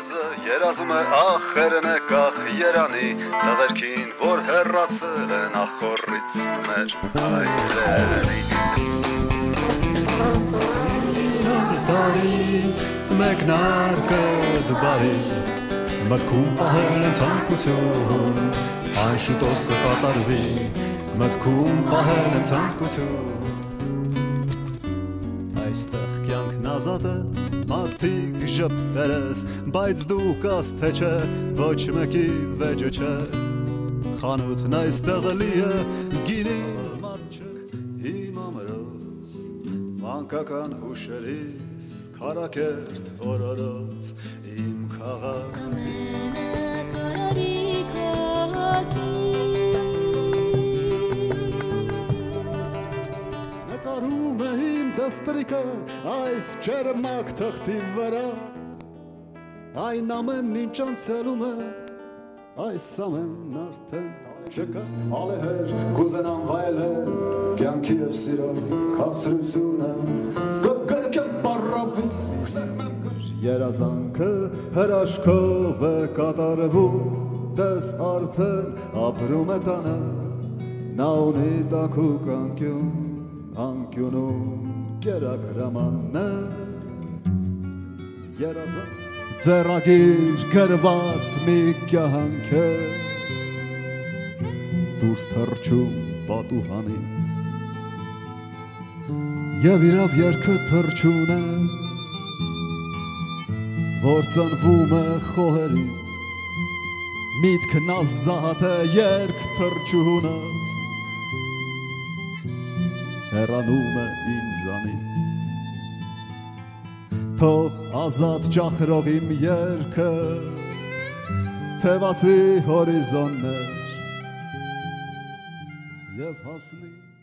մեզը երազում է ախերն է կախ երանի տղերքին, որ հեռացել են ախորից մեր հայրերի Տարի մեկնարկը դբարի մտքում պահել են ցանկություն այն շուտով կկատարվի մտքում պահել են ցանկություն այստեղ կյանքն ազատ է մարդիկ ժպտերես բայց դու կաս թե չէ ոչ մեկի վեճը չէ խանութն այստեղ լի է գինի մարչկ հիմա մրոց մանկական հուշերիս քարակերտ օրորոց իմ քաղաք նկարում է իմ դաստրիկը այս ջերմակ թղթի վրա այն ամեն ինչ անցելում է այս ամեն արդեն չկա ալեհեր կուզենամ վայելել կյանքի և սիրո քաղցրությունը կգրկեմ պարավից երազանքը հրաշքով է կատարվում դες արդեն ապրում է տանը նա ունի տաքուկ անկյուն անկյունում կերակրամանն է երազանք ձեռագիր գրված մի կյանք է դուրս թռչում պատուհանից և իրավ երգը թռչուն է որ ծնվում է խոհերից միտքն ազատ է երգ թռչունս հեռանում է ինձանից թող ազատ ճախրող իմ երգը թևածի հորիզոններ և հասնի